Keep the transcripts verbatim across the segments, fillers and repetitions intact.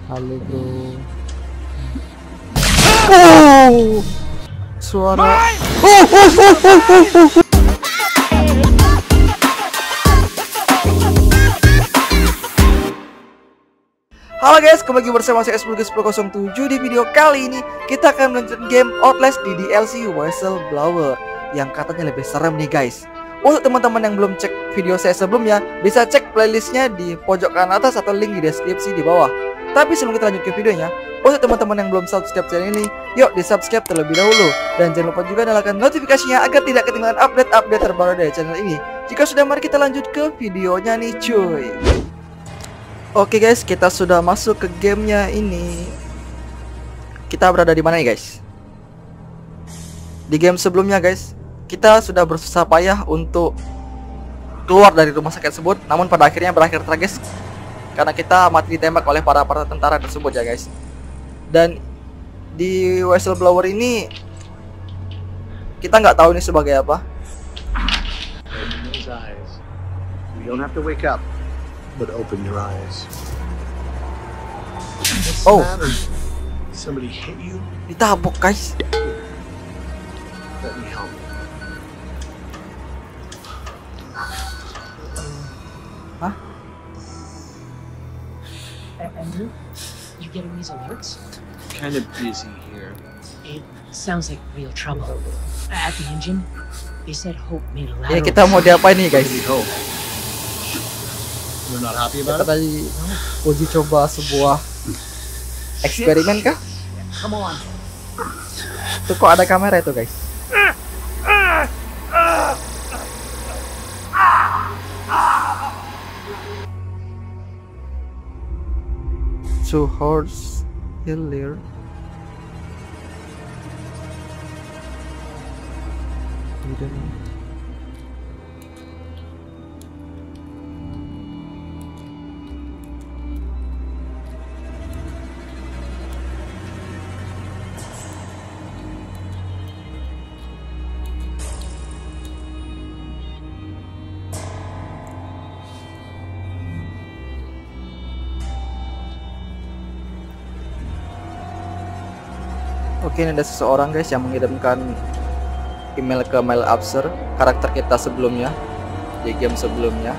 Halo bro. Oh, suara. Oh, oh, oh, oh, oh. Halo guys, kembali lagi bersama saya S sepuluh nol tujuh. Di video kali ini kita akan melanjutkan game Outlast di D L C Whistleblower yang katanya lebih serem nih guys. Untuk teman-teman yang belum cek video saya sebelumnya, bisa cek playlistnya di pojok kanan atas atau link di deskripsi di bawah. Tapi sebelum kita lanjut ke videonya, untuk teman-teman yang belum subscribe channel ini, yuk di subscribe terlebih dahulu. Dan jangan lupa juga nyalakan notifikasinya agar tidak ketinggalan update-update terbaru dari channel ini. Jika sudah, mari kita lanjut ke videonya nih cuy. Oke guys, kita sudah masuk ke gamenya ini. Kita berada di mana nih guys? Di game sebelumnya guys, kita sudah bersusah payah untuk keluar dari rumah sakit tersebut, namun pada akhirnya berakhir tragis karena kita mati ditembak oleh para para tentara tersebut ya guys. Dan di Whistleblower ini kita nggak tahu ini sebagai apa. You don't have to wake up, but open your eyes. Oh, somebody hit you? ditabok guys. Let me help. Hah? Andrew, you getting these alerts? Kind of busy here. It sounds like real trouble. At the engine, they said Hope made a Ya lateral. kita mau diapain nih guys? Hope. You're not happy Kita about it? tadi uji coba sebuah eksperimen kah? Come on. Tuh kok ada kamera itu guys? Two horse hillier. Oke, ini ada seseorang guys yang mengirimkan email ke Mail Absur, karakter kita sebelumnya di game sebelumnya.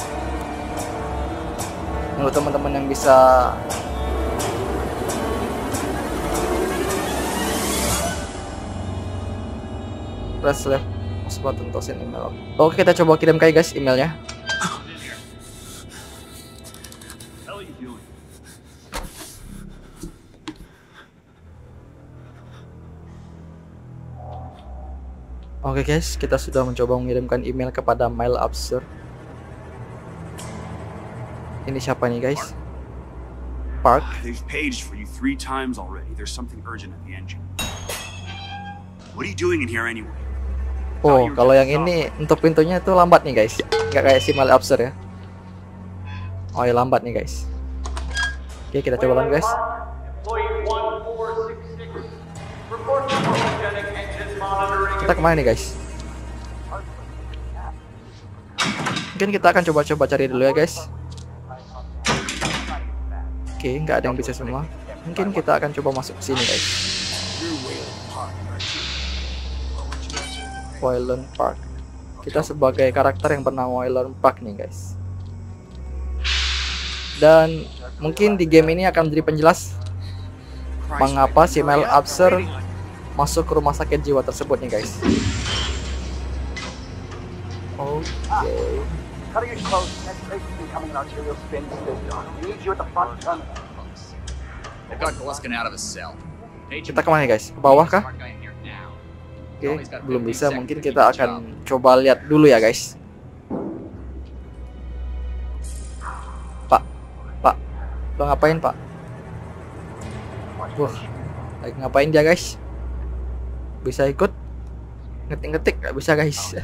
Menurut teman-teman yang bisa press left mouse button to send email. Oke, kita coba kirim kayak guys emailnya. Oke guys, kita sudah mencoba mengirimkan email kepada Mail Absur. Ini siapa nih guys? Park. They've paged for you three times already. There's something urgent at the engine. What are you doing in here anyway? Oh, kalau yang ini untuk pintunya itu lambat nih guys. Nggak kayak si Mail Absur ya. Oh ya, lambat nih guys. Oke, kita coba lagi guys. Kita kemana nih guys? Mungkin kita akan coba-coba cari dulu ya guys. Oke, nggak ada yang bisa semua. Mungkin kita akan coba masuk sini guys. Wayland Park. Kita sebagai karakter yang bernama Wayland Park nih guys. Dan mungkin di game ini akan menjadi penjelas mengapa si Mail Absur masuk ke rumah sakit jiwa tersebut nih guys. Oke. Okay. Kita kemana guys? Ke bawah kah? Oke, okay, belum bisa. Mungkin kita akan coba lihat dulu ya guys. Pak, Pak, lo ngapain Pak? Wah, lagi ngapain dia guys? Bisa ikut ngetik-ngetik nggak bisa guys.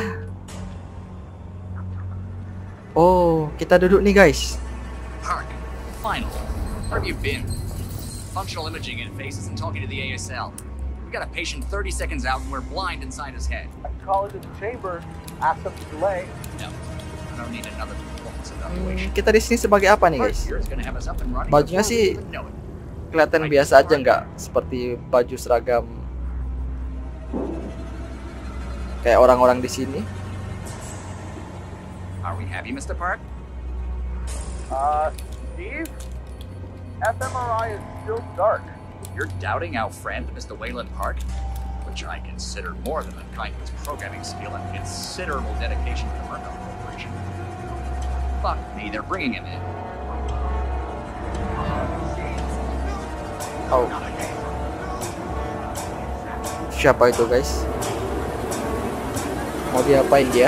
Oh, kita duduk nih guys. Park, finally. Where have you been? Functional imaging and faces and talking to the A S L. We got a patient thirty seconds out and we're blind inside his head. I can call it in the chamber, ask them to delay. No, I don't need another performance. Hmm, kita di sini sebagai apa nih guys? Bajunya sih kelihatan biasa aja, nggak seperti baju seragam kayak orang-orang di sini. Are we happy, Mister Park? Uh, Steve? F M R I is still dark. You're doubting our friend, Mister Wayland Park? Which I consider more than unkind to his programming skill and considerable dedication to the Murkoff Corporation. Fuck me, they're bringing him in. Oh. Siapa itu guys? Mau diapain dia?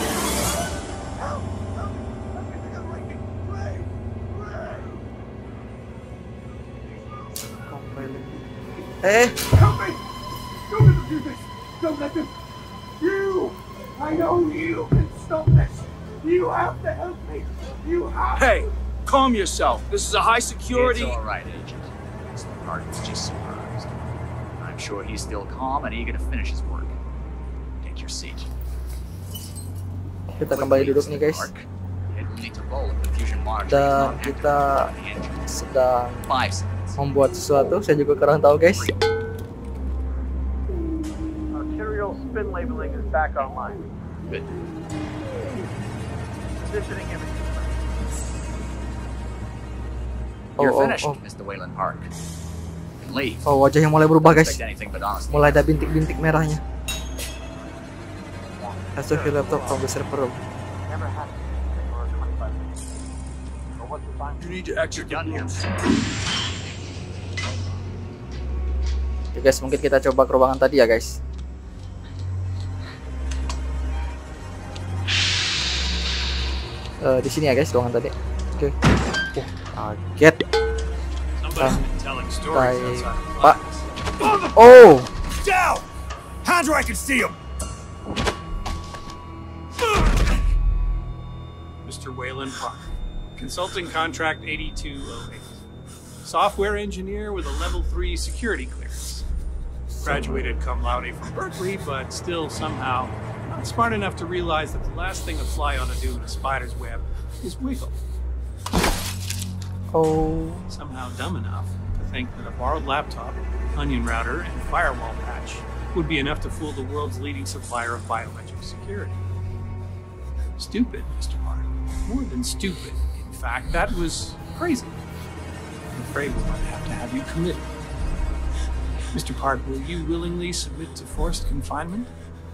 Eh, Don't let them do this! Don't let them! You! I know you can stop this! You have to help me! You have Hey, calm yourself. This is a high security. It's all right, Agent. Mister Park was just surprised. I'm sure he's still calm and eager to finish his work. Take your seat. kita kembali duduk nih guys. Dan kita sedang membuat sesuatu. Saya juga kurang tahu guys. Arterial spin labeling is back online. Good. Positioning image. You're Oh, oh, finished, oh. Mister Wayland Park. You can leave. Oh, wajahnya mulai berubah guys. Expect anything but honesty. Mulai ada bintik-bintik merahnya. Has to fill laptop from the server room. Never happened for twenty-five minutes. Or what's the time? You need to exit the Done here. Oke guys, mungkin kita coba ke ruangan tadi ya guys. Uh, di sini ya guys, ruangan tadi. Oke. Okay. Uh, kaget. Somebody's been telling stories outside of Pak. class. Oh. Down! Hands where I can see him! Mister Wayland Park, consulting contract eighty-two oh eight. Software engineer with a level three security clearance. Graduated cum laude from Berkeley, but still somehow not smart enough to realize that the last thing a fly ought to do in a spider's web is wiggle. Oh. Somehow dumb enough to think that a borrowed laptop, onion router, and firewall patch would be enough to fool the world's leading supplier of biometric security. Stupid, Mister Park. More than stupid. In fact, that was crazy. I'm afraid we might have to have you committed. Mister Park, will you willingly submit to forced confinement?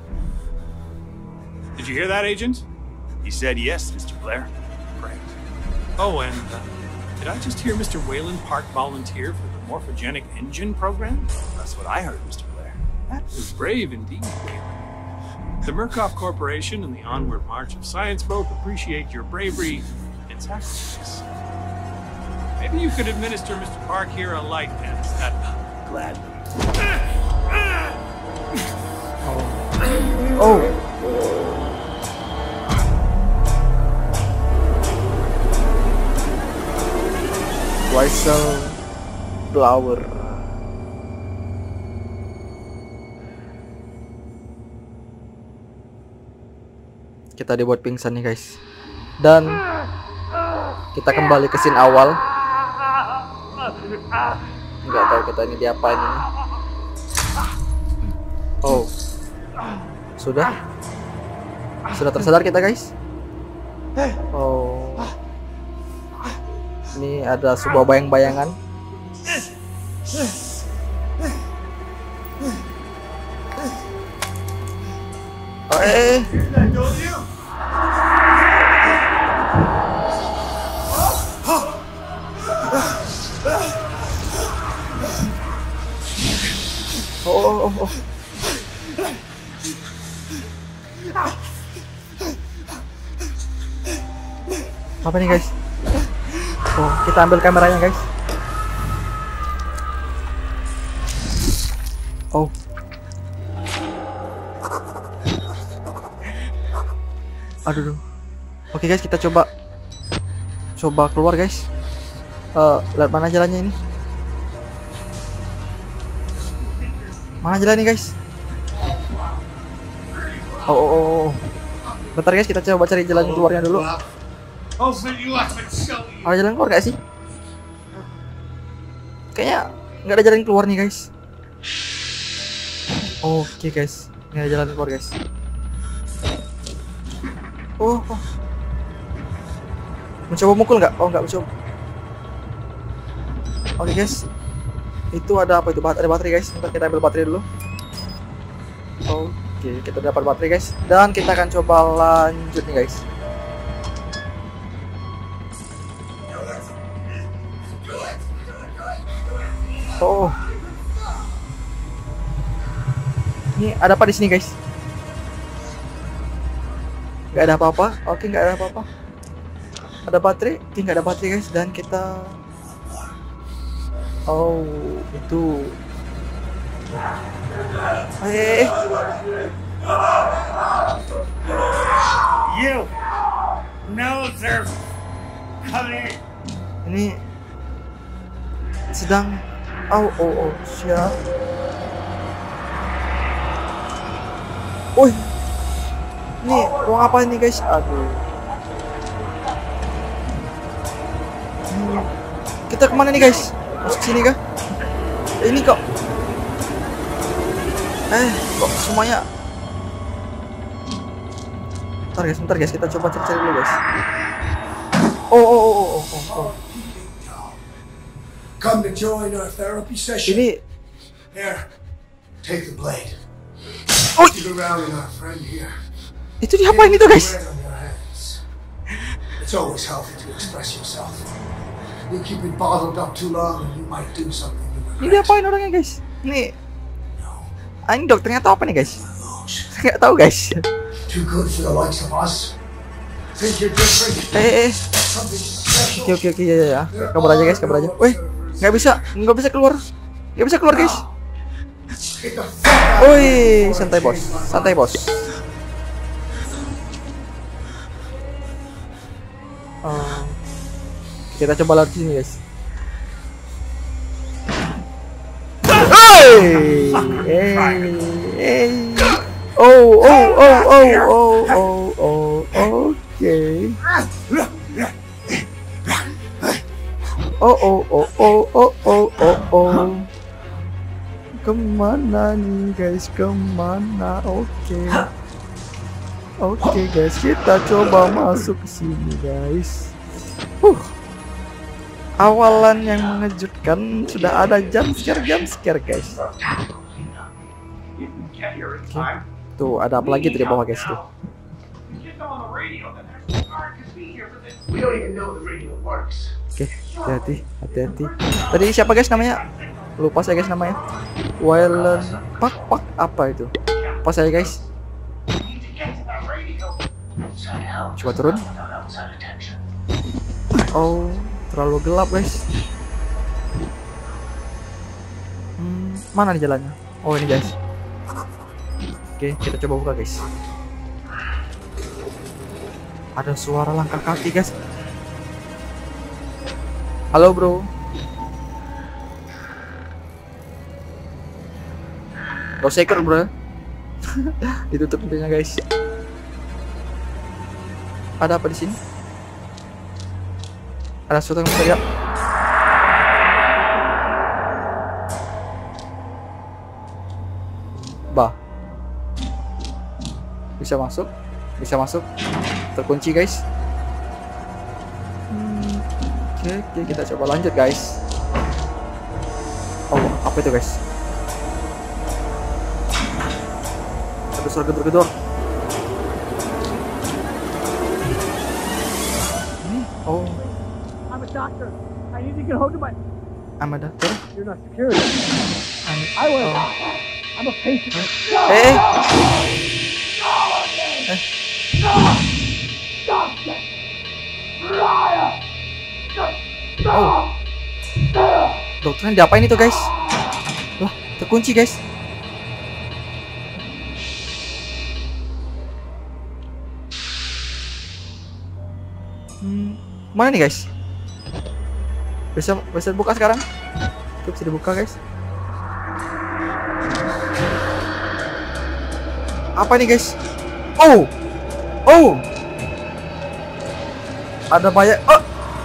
Did you hear that, Agent? He said yes, Mister Blair. Great. Oh, and uh, did I just hear Mister Wayland Park volunteer for the morphogenic engine program? That's what I heard, Mister Blair. That was brave indeed. The Murkoff Corporation and the Onward March of Science both appreciate your bravery and sacrifice. Maybe you could administer Mister Park here a light dance. That gladly. Oh. Whistle blower. Kita dibuat pingsan nih guys. Dan kita kembali ke scene awal. Nggak tahu kita ini diapain ini. Oh. Sudah. Sudah tersadar kita guys. Oh. Ini ada sebuah bayang-bayangan. Oh, eh. Oh, oh, oh, oh. Apa nih guys? Oh, kita ambil kameranya guys. Oh. Aduh. Oke guys, kita coba coba keluar guys. Uh, lihat mana jalannya ini? Mana jalan nih guys? Oh, oh, oh, oh. Bentar guys, kita coba cari jalan keluarnya dulu. Open you up and show you. Ada jalan keluar gak sih? Kayaknya nggak ada jalan keluar nih guys. Oke guys, nggak ada jalan keluar guys. Oh, oh. Mencoba mukul nggak? Oh nggak mencoba. Oke guys, itu ada apa itu? Ada baterai guys. Ntar kita ambil baterai dulu. Oke, kita dapat baterai guys. Dan kita akan coba lanjut nih guys. Oh, ini ada apa di sini guys? Gak ada apa-apa. Oke, nggak ada apa-apa. Ada baterai? Oke, nggak ada baterai guys. Dan kita, oh itu, eh, You know they're coming. ini sedang, oh oh oh siap. Woi, ini ruang apa ini guys? Aduh. Hmm, kita kemana nih guys? Masuk sini kah? Eh, ini kok? Eh, kok semuanya? Bentar guys, bentar guys, kita coba cari-cari dulu guys. Oh oh oh oh oh oh. oh. Come to join our therapy session. Ini, Here, take the blade. oh, Dig around in our friend here. itu diapain itu guys? Wear it on your hands. It's always healthy to express yourself. You keep it bottled up too long and you might do something you Ini regret. diapain orangnya guys? Ini, No, ah, ini dokternya tahu apa nih guys? illusion. Nggak tahu guys. Too good for the likes of us. Think you're different? Eh, eh, Something special? oke oke oke ya ya. Kabur aja guys, kabur aja. Weh, nggak bisa, nggak bisa keluar, nggak bisa keluar guys. Get the fuck out of Woi, here before I santai bos, change my santai bos. Oh, kita coba lari sini guys. Hey, hey, hey. Oh, oh, oh, oh, oh, oh, oh, oke. Oh, oh, oh, oh, oh, oh, oh, oh. Kemana nih guys? Kemana? Oke. Oke guys, kita coba masuk ke sini guys. Uh. Awalan yang mengejutkan, sudah ada jump scare jump scare guys. Oke. Tuh ada apa lagi tuh di bawah guys tuh. We don't even know the radio works. Oke, hati-hati, hati-hati. Tadi siapa guys namanya? Lupa saya guys namanya. Wayland Pak Pak apa itu? Apa saya guys? Coba turun. Oh, terlalu gelap guys. Hmm, mana nih jalannya? Oh ini guys. Oke, kita coba buka guys. Ada suara langkah kaki guys. Halo bro. Gak usah ikut bro. Ditutup pintunya guys. Ada apa di sini? Ada sesuatu yang bisa lihat. Bah. Bisa masuk, bisa masuk. Terkunci guys. Hmm, oke, oke, kita coba lanjut guys. Oh, apa itu guys? Ada suara gedor-gedor. Ini, oh, I'm a doctor. I need to get hold of my. I'm a doctor. You're not security. I'm, I was. oh. I'm a patient. Eh, oh, dokternya diapain itu guys? Wah, terkunci guys. Hmm, mana nih guys? Bisa bisa buka sekarang? Itu bisa dibuka guys. Apa nih guys? Oh, oh, Ada banyak. Oh.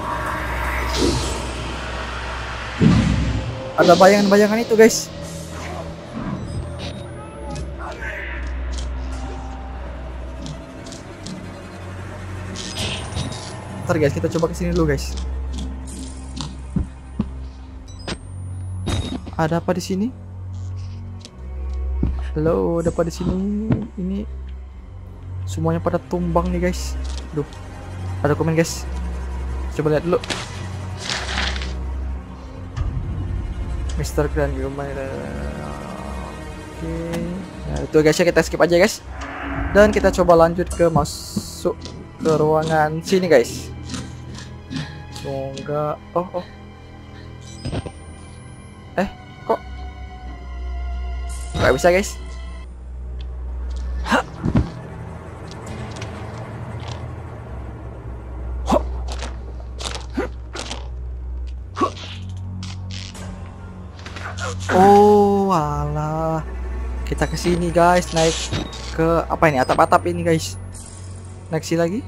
Ada bayangan-bayangan itu, guys. Ntar guys, kita coba kesini dulu, guys. Ada apa di sini? Halo, ada apa di sini? Ini semuanya pada tumbang nih, guys. Duh. Ada komen, guys. Coba lihat dulu. Mister Grand Gimana? Oke. Nah, itu guys ya, kita skip aja, guys. Dan kita coba lanjut ke masuk ke ruangan sini, guys. Semoga oh oh. Eh, kok nggak bisa, guys? Oh, alah. Kita ke sini, guys, naik ke apa ini? Atap-atap ini, guys. Naik sini lagi.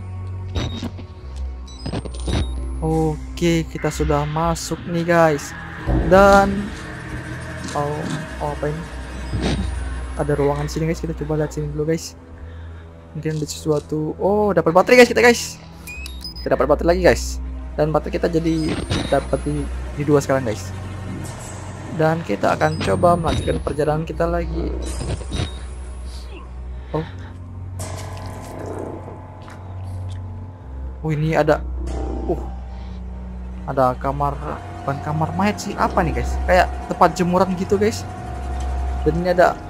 Oke, kita sudah masuk nih, guys. Dan oh, oh apa ini? Ada ruangan sini, guys. Kita coba lihat sini dulu, guys. Mungkin ada sesuatu. Oh, dapat baterai, guys, kita, guys. Kita dapat baterai lagi, guys. Dan baterai kita jadi dapat di, di dua sekarang, guys. Dan kita akan coba melanjutkan perjalanan kita lagi. Oh. Oh, ini ada uh ada kamar, bukan kamar mayat sih, apa nih, guys? Kayak tempat jemuran gitu, guys. Dan ini ada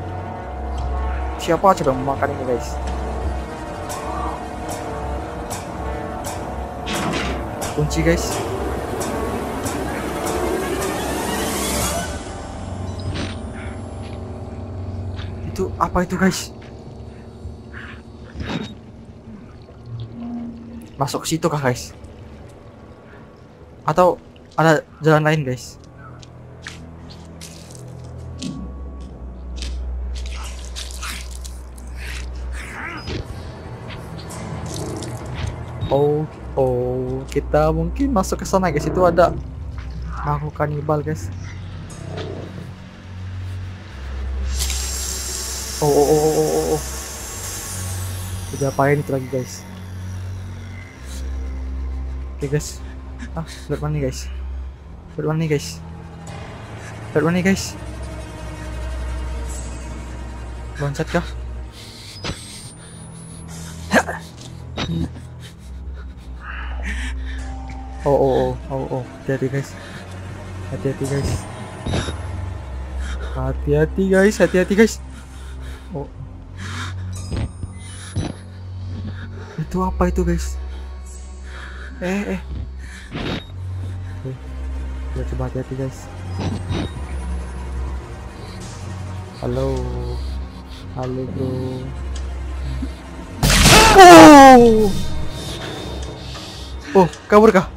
siapa coba memakan ini, guys? Kunci, guys. Itu apa itu, guys? Masuk ke situ kah, guys? Atau ada jalan lain, guys? Oh, oh, kita mungkin masuk ke sana, guys. Itu ada makhluk kanibal, guys. Oh, oh, oh, oh, oh, oh. Udah apain itu lagi, guys? Oke, guys. Ah, lihat mana nih, guys? Lihat mana nih, guys? Lihat mana nih, guys? Loncat kah? Oh, oh, oh, oh, oh. Hati-hati, guys. Hati-hati, guys. Hati-hati, guys. Hati-hati, guys. Oh. Itu apa itu, guys? Eh, eh. Oke. Kita coba hati-hati, guys. Halo. Halo, bro. Oh. Oh, kabur kah?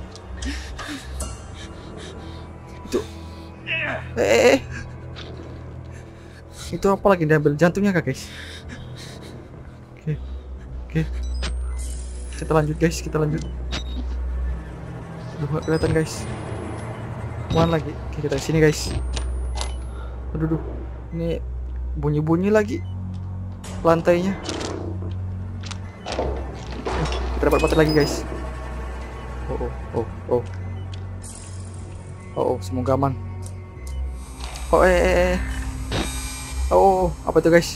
Itu. Eh, eh, eh. Itu apa lagi, diambil jantungnya kah, guys? Oke. Oke. Kita lanjut, guys, kita lanjut. Aduh, gak kelihatan, guys. Mana lagi? Oke, kita sini, guys. Aduh, aduh. Ini bunyi-bunyi lagi lantainya. Oh, kita dapat baterai lagi, guys. Oh, oh, oh, oh. Oh, oh, semoga aman. Oh, eh, eh, eh. Oh, apa itu, guys?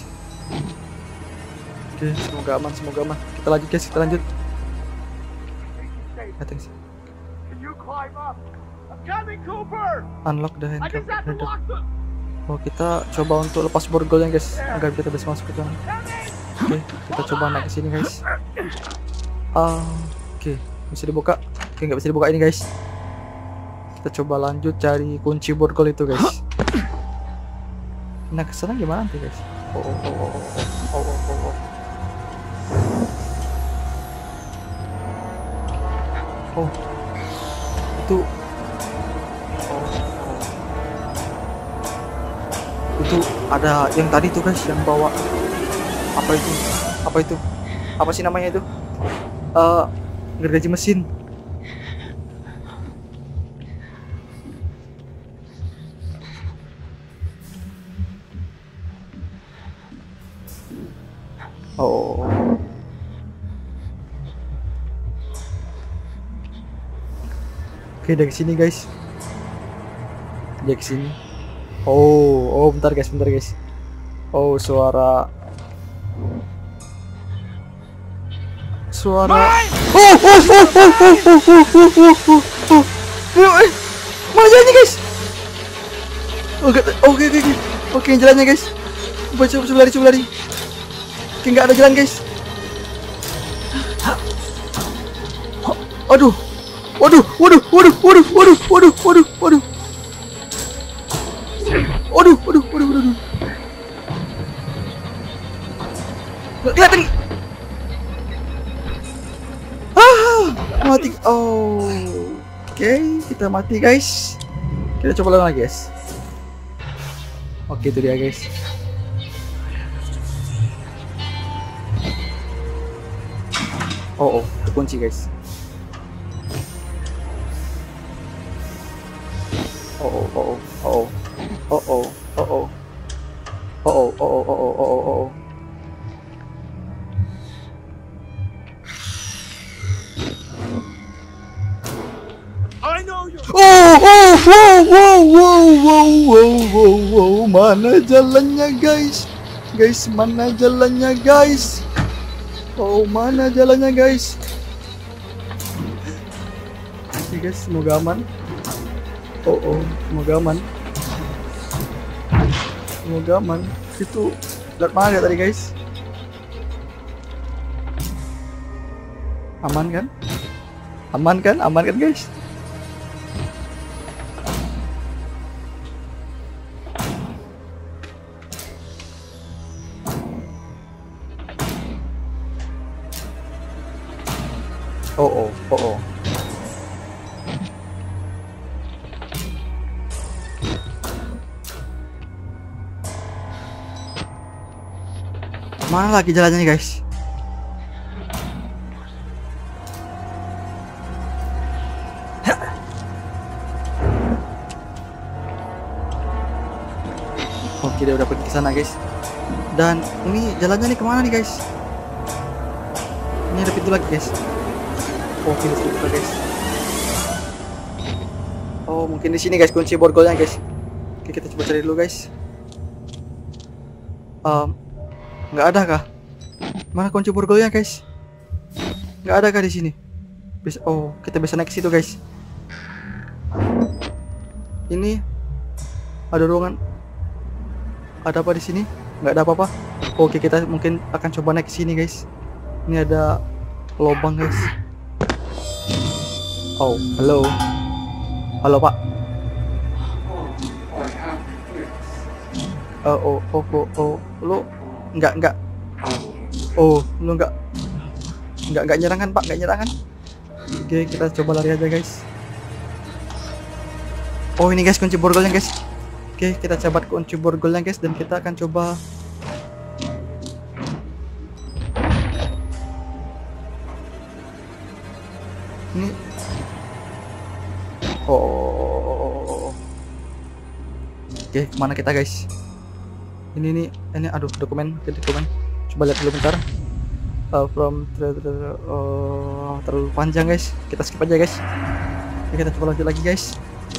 Oke, semoga aman, semoga aman. Kita lanjut, guys, kita lanjut. Datang sih. Unlock the handcuff. Oh, kita coba untuk lepas borgolnya, guys, agar kita bisa masuk ke sana. Oke, kita coba naik ke sini, guys. Ah, oke, bisa dibuka. Oke, nggak bisa dibuka ini, guys. Kita coba lanjut cari kunci borgol itu, guys. Nah, kesana gimana nanti, guys? Oh, oh, oh, oh, oh, oh, oh, oh. Oh, itu, oh, oh. Itu ada yang tadi tuh, guys, yang bawa apa itu? Apa itu? Apa sih namanya itu? Uh, Gergaji mesin. Oh. Oke, dari sini guys. Dari sini. Oh, oh bentar guys, bentar guys. Oh, suara Suara Oh, oh, oh, oh, oh, oh, oh, oh, oh, oh. Mana jalannya guys? Oke, oke, oke, oke. Oke, jalannya guys. Coba, coba, coba lari, coba lari. Oke, nggak ada jalan guys. Aduh. Waduh, waduh, waduh, waduh, waduh, waduh, waduh, waduh. Waduh, waduh, waduh, waduh. Nggak kelihatan. Ah, mati. Oh. Oke, kita mati guys. Kita coba lagi guys. Oke, itu dia guys. Oh, oh, terkunci guys. Oh, oh, oh, oh, oh, oh, oh, oh, oh, oh, oh, oh, oh, oh, oh, oh. I know you're. Oh, oh, wow, wow, wow, wow, wow, wow, wow, mana jalannya guys? Guys, mana jalannya guys? Oh, mana jalannya guys? Oke guys, semoga aman. Oh, oh, semoga aman. Semoga aman. Itu lihat mana tadi guys? Aman kan? Aman kan? Aman kan guys? Oh, oh, oh, oh. Mana lagi jalannya nih guys? Oke, dia udah pergi ke sana guys. Dan ini jalannya nih kemana nih guys? Ini ada pintu lagi guys. Oke, di situ guys. Oh, mungkin di sini guys kunci borgolnya guys. Oke, kita coba cari dulu guys. Um, nggak ada kah? Mana kunci borgolnya guys? Nggak ada kah di sini? Bisa, oh, kita bisa naik ke situ guys. Ini ada ruangan. Ada apa di sini? Nggak ada apa-apa. Oke, kita mungkin akan coba naik ke sini guys. Ini ada lubang guys. Oh, halo. Halo, Pak. Oh, oh, oh, oh, oh. Lu enggak, enggak. Oh, lu enggak. Enggak, enggak nyerang kan, Pak? Enggak nyerang kan? Oke, kita coba lari aja, guys. Oh, ini guys kunci borgolnya, guys. Oke, kita cabat kunci borgolnya, guys, dan kita akan coba ini. Oh, oke, kemana kita guys? Ini nih, ini aduh dokumen, dokumen. Coba lihat dulu bentar. Uh, from uh, terlalu panjang guys, kita skip aja guys. Oke, kita coba lanjut lagi guys.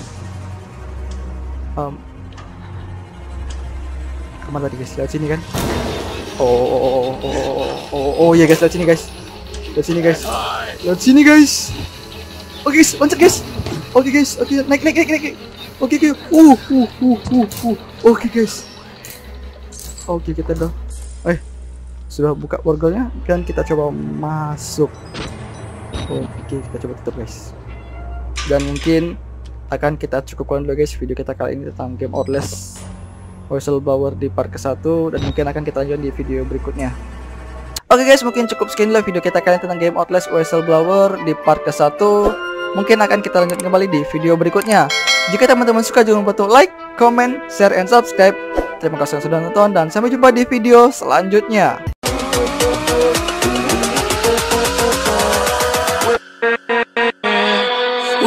Um, kemana tadi guys? Lihat sini kan? Oh, oh, oh, oh, oh, oh, oh, ya guys, lihat sini guys. Lihat sini guys. Lihat sini guys. Oke guys, loncat guys. Oke guys, oke naik naik naik naik. Oke oke. Uh uh uh uh uh. Oke guys. Oke, kita udah eh sudah buka borgolnya dan kita coba masuk. Oke, kita coba tutup guys. Dan mungkin akan kita cukupkan dulu guys video kita kali ini tentang game Outlast Whistleblower di part ke satu, dan mungkin akan kita lanjut di video berikutnya. Oke guys, mungkin cukup sekian dulu video kita kali ini tentang game Outlast Whistleblower di part ke satu. Mungkin akan kita lanjut kembali di video berikutnya. Jika teman-teman suka, jangan lupa untuk like, comment, share, and subscribe. Terima kasih yang sudah nonton dan sampai jumpa di video selanjutnya.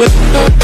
with